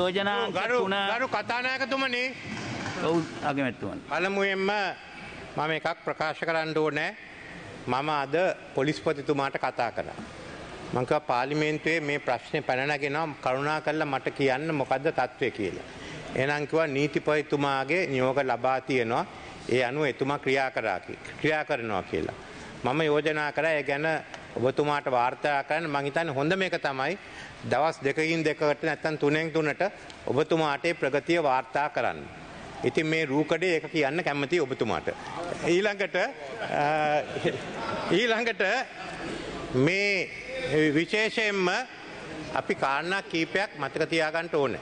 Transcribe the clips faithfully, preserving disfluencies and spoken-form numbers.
යෝජනා ගරු ගරු කතානායකතුමනි ඔව් අගමැතිතුමනි. පළමුවෙන්ම මම එකක් ප්‍රකාශ කරන්න ඕනේ. මම අද පොලිස්පතිතුමාට කතා කළා. මම කිව්වා පාර්ලිමේන්තුවේ මේ ප්‍රශ්නේ පැන නැගෙනවා කරුණාකරලා මට කියන්න මොකද්ද තත්ත්වය කියලා. එහෙනම් කිව්වා නීතිපතිතුමාගේ නියෝග ලබා තියෙනවා. ඒ අනුව එතුමා ක්‍රියා කරා ක්‍රියා කරනවා කියලා. මම යෝජනා කරා ඒ ගැන ඔබතුමාට වාර්තා කරන්න. මම හිතන්නේ හොඳම එක තමයි දවස් දෙකකින් දෙකකට නැත්නම් තුනෙන් තුනට ඔබතුමාට ප්‍රගතිය වාර්තා කරන්න. ඉතින් මේ රූකඩේ ඒක කියන්න කැමතියි ඔබතුමාට. ඊළඟට ඊළඟට මේ විශේෂයෙන්ම අපි කාරණා කීපයක් මතක තියාගන්න ඕනේ.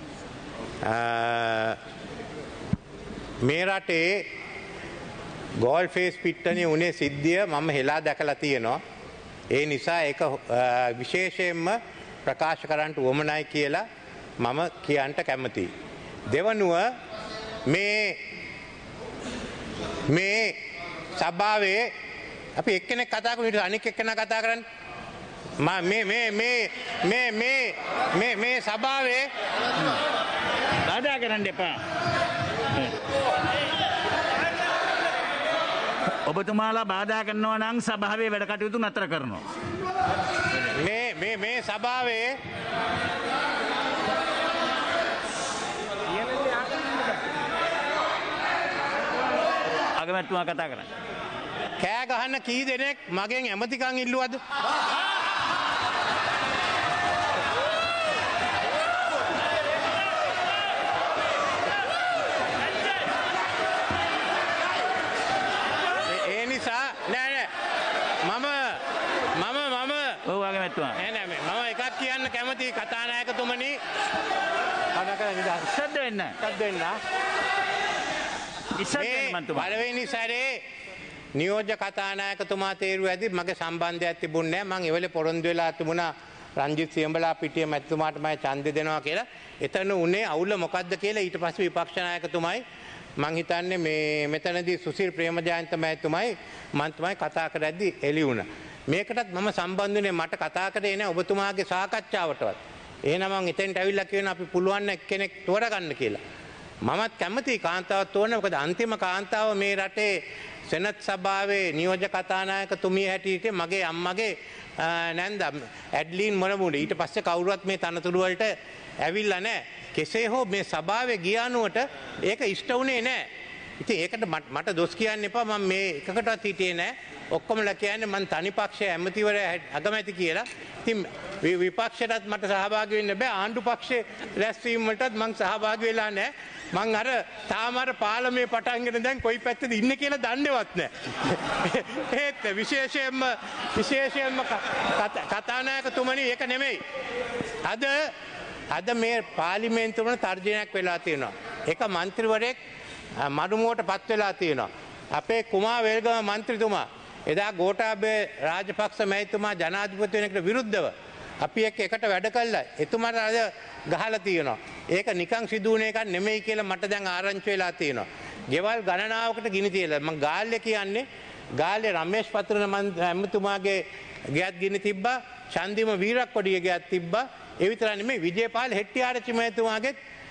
මේ රටේ ගෝල් ෆේස් පිට්ටනිය උනේ සිද්ධිය මම හෙලා දැකලා තියෙනවා. ඒ නිසා ඒක විශේෂයෙන්ම ප්‍රකාශ කරන්න උවමනයි කියලා මම කියන්න කැමතියි. දෙවනුව මේ මේ සභාවේ අපි එක්කෙනෙක් කතා කරන අනික් එක්කෙනා කතා කරන්නේ මම මේ මේ මේ මේ මේ මේ මේ සභාවේ බාධා කරන්න එපා. ඔබතුමාලා බාධා කරනවා නම් සභාවේ වැඩ කටයුතු නතර කරනවා. මේ මේ මේ සභාවේ අගමැතිතුමා කතා කරන්නේ. කෑ ගහන්න කී දෙනෙක් මගෙන් ඇමතිකම් ඉල්ලුවද? ඒ නිසා නෑ නෑ මම මම මම ඔව් අගමැතිතුමා. නෑ නෑ මම එකක් කියන්න කැමතියි කතානායකතුමනි. ඉස්සද්ද වෙන්න. එකක් දෙන්න. පළවෙනි සැරේ නියෝජ්‍ය කතානායකතුමා තේරුව ඇති මගේ සම්බන්ධයක් තිබුණේ නැහැ. මම එවලේ පොරොන්දු වෙලා තිබුණා රංජිත් සියඹලා පිටිය මැතිතුමාට මම ඡන්දෙ දෙනවා කියලා. එතන උනේ අවුල මොකද්ද කියලා ඊට පස්සේ විපක්ෂ නායකතුමයි මං හිතන්නේ මේ මෙතනදී සුසිල් ප්‍රේමජයන්ත මහතුමයි මන් තමයි කතා කරද්දි එළි වුණා. මේකටත් මම සම්බන්ධ වෙන්නේ මට කතා කරේ නැහැ ඔබතුමාගේ සාකච්ඡාවටවත්. එහෙනම් මං එතෙන්ට ඇවිල්ලා කියන අපි පුළුවන් කෙනෙක් තෝරගන්න කියලා. මමත් කැමතියි කාන්තාවක් තෝරන්න. මොකද අන්තිම කාන්තාව මේ රටේ සෙනත් සභාවේ නියෝජ්‍ය කතානායකතුමිය හැටියට මගේ අම්මගේ නැන්ද ඇඩ්ලින් මොනමුඩ. ඊට පස්සේ කවුරුවත් මේ තනතුරු වලට ඇවිල්ලා නැහැ. කෙසේ හෝ මේ සභාවේ ගියානුවට ඒක ඉෂ්ට වුණේ නැහැ. ඉතින් ඒකට මට දොස් කියන්න එපා. මම මේ එකකටවත් හිටියේ නැහැ. ඔක්කොමලා කියන්නේ මං තනි පක්ෂයේ ඇමතිවර අගමැති කියලා. ඉතින් විපක්ෂයටත් මට සහභාගී වෙන්න බෑ. ආණ්ඩු පක්ෂයේ රැස්වීම වලටත් මං සහභාගී වෙලා නැහැ. මං අර තාම අර පාර්ලිමේ පටන්ගෙන දැන් කොයි පැත්තද ඉන්නේ කියලා දන්නේවත් නැහැ. ඒත් විශේෂයෙන්ම විශේෂයෙන්ම කතානායකතුමනි ඒක නෙමෙයි. අද අද මේ පාර්ලිමේන්තුවන තර්ජනයක් වෙලා තියෙනවා. එක මන්ත්‍රීවරයෙක් මඩුමුවට පත් වෙලා තියෙනවා. අපේ කුමා වේල්ගම මන්ත්‍රීතුමා එදා ගෝඨාභය රාජපක්ෂ මහත්මයා ජනාධිපති වෙන එකට විරුද්ධව අපි එක්ක එකට වැඩ කළා. එතුමාට අද ගහලා තියෙනවා. ඒක නිකන් සිදු වුණ එකක් නෙමෙයි කියලා මට දැන් ආරංචි වෙලා තියෙනවා. ගෙවල් ගණනාවකට ගිනි තියලා මම ගාල්ලේ කියන්නේ ගාල්ලේ රමේෂ් පත්‍රන මන්ත්‍රීතුමාගේ ගෙයත් ගිනි තිබ්බා. චන්දිම වීරක්කොඩියේ ගෙයත් තිබ්බා. ඒ විතර නෙමෙයි විජේපාල හෙට්ටිආරච්චි මහත්මයාගේ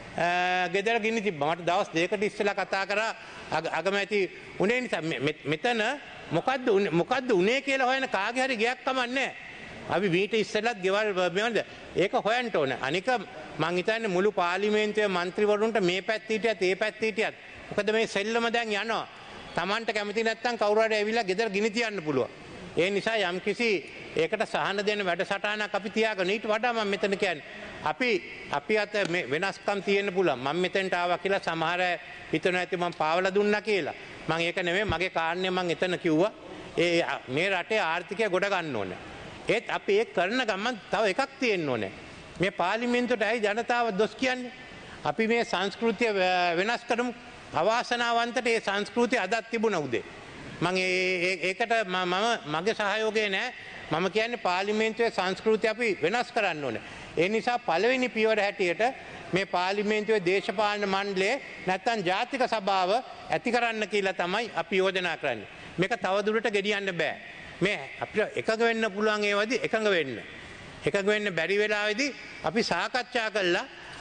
ගෙදර ගිනි තිබ්බා. මට දවස් දෙකකට ඉස්සෙල්ලා කතා කරා අගමැති උනේ නිසා මෙතන මොකද්ද මොකද්ද උනේ කියලා හොයන කාගේ හරි ගයක් කමන්නේ. අපි මීට ඉස්සෙල්ලත් ගෙවල් මෙවන්ද ඒක හොයන්න ඕනේ. අනික මං හිතන්නේ මුළු පාර්ලිමේන්තුවේ മന്ത്രിවරුන්ට මේ පැත්ත හිටියත් ඒ පැත්ත හිටියත් මොකද මේ සෙල්ලම දැන් යනවා. Tamanට කැමති නැත්නම් කවුරු හරි ඇවිල්ලා ගෙදර ගිනි තියන්න පුළුවන්. ඒ නිසා යම්කිසි ඒකට සහන දෙන වැඩසටහනක් අපි තියාගෙන ඊට වඩා මම මෙතන කියන්නේ අපි අපි අත මේ වෙනස්කම් තියෙන්න පුළුවන්. මම මෙතෙන්ට ආවා කියලා සමහර හිතන ඇති මම පාවලා දුන්නා කියලා. මම ඒක නෙමෙයි මගේ කාරණේ මම එතන කිව්වා. ඒ මේ රටේ ආර්ථිකය ගොඩ ගන්න ඕනේ. ඒත් අපි ඒක කරන ගමන් තව එකක් තියෙන්න ඕනේ. මේ පාර්ලිමේන්තුවට ඇයි ජනතාව දොස් කියන්නේ? අපි මේ සංස්කෘතිය වෙනස් කරමු. අවාසනාවන්තට ඒ සංස්කෘතිය අදත් තිබුණා උදේ. මම ඒකට මම මගේ සහයෝගය නැහැ. මම කියන්නේ පාර්ලිමේන්තුවේ සංස්කෘතිය අපි වෙනස් කරන්න ඕනේ. ඒ නිසා පළවෙනි පියවර හැටියට මේ පාර්ලිමේන්තුවේ දේශපාලන මණ්ඩලය නැත්නම් ජාතික සභාව ඇති කරන්න කියලා තමයි අපි යෝජනා කරන්නේ. මේක තවදුරට ගෙඩියන්න බෑ. මේ අපිට එකඟ වෙන්න පුළුවන් ඒවදී එකඟ වෙන්න. එකඟ වෙන්න බැරි වෙලාවේදී අපි සාකච්ඡා කළා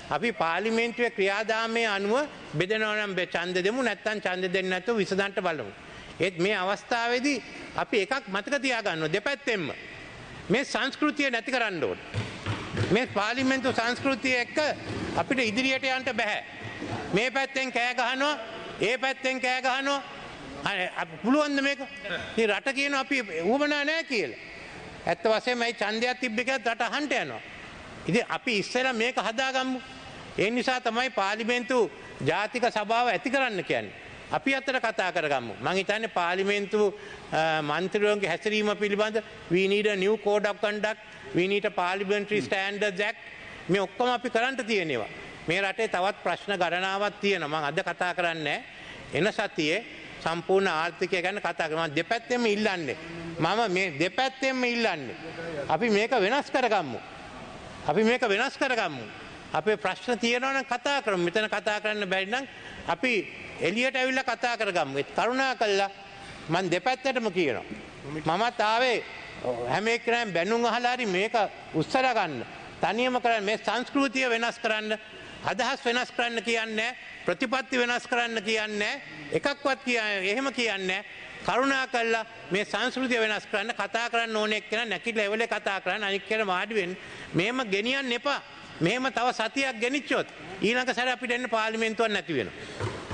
අපි පාර්ලිමේන්තුවේ ක්‍රියාදාමයේ අනුව බෙදනවා නම් ඡන්ද දෙමු නැත්නම් ඡන්ද දෙන්නේ නැතුව විසඳන්න බලමු. ඒත් මේ අවස්ථාවේදී අපි එකක් මතක තියාගන්න දෙපැත්තෙන්ම මේ සංස්කෘතිය නැති කරන්න ඕනේ. මේ පාර්ලිමේන්තු සංස්කෘතිය එක්ක අපිට ඉදිරියට යන්න බෑ. මේ පැත්තෙන් කෑ ගහනවා, ඒ පැත්තෙන් කෑ ගහනවා. අර පුළුවන් ද මේක? මේ රට කියන අපි උවමනා නැහැ කියලා. ඇත්ත වශයෙන්ම මේ ඡන්දයක් තිබ්බ එකත් රට අහන්න යනවා. ඉතින් අපි ඉස්සෙල්ලා මේක හදාගමු. ඒ නිසා තමයි පාර්ලිමේන්තු ජාතික සභාව ඇති කරන්න කියන්නේ. අපි අතර කතා කරගමු. මම හිතන්නේ පාර්ලිමේන්තු මන්ත්‍රීවරුන්ගේ හැසිරීම පිළිබඳ we need a new code of conduct, we need a parliamentary standards act. මේ ඔක්කොම අපි කරන්න තියෙනවා. මේ රටේ තවත් ප්‍රශ්න ගණනාවක් තියෙනවා. මම අද කතා කරන්නේ එන සතියේ සම්පූර්ණ ආර්ථිකය ගැන කතා කරනවා. මම දෙපැත්තෙම ඉල්ලන්නේ. මම මේ දෙපැත්තෙම ඉල්ලන්නේ. අපි මේක වෙනස් කරගමු. අපි මේක වෙනස් කරගමු. අපේ ප්‍රශ්න තියෙනවා නම් කතා කරමු. මෙතන කතා කරන්න බැරි නම් අපි එළියට ඇවිල්ලා කතා කරගමු. ඒ කරුණාකරලා මම දෙපැත්තටම කියනවා. මමත් ආවේ හැම එක්කෙනාම බැනුම් අහලා හරි මේක උස්සර ගන්න. තනියම කරන්න මේ සංස්කෘතිය වෙනස් කරන්න, අදහස් වෙනස් කරන්න කියන්නේ ප්‍රතිපත්ති වෙනස් කරන්න කියන්නේ එකක්වත් කියන්නේ එහෙම කියන්නේ කරුණාකරලා මේ සංස්කෘතිය වෙනස් කරන්න කතා කරන්න ඕනේ එක්කෙනා නැකිලා එවලේ කතා කරන්න අනික් කෙනා වාඩි වෙන්න. මේම ගෙනියන්න එපා. මෙහෙම තව සතියක් ගෙනිච්චොත් ඊළඟ සැරේ අපිට එන්න පාර්ලිමේන්තුවක් නැති වෙනවා.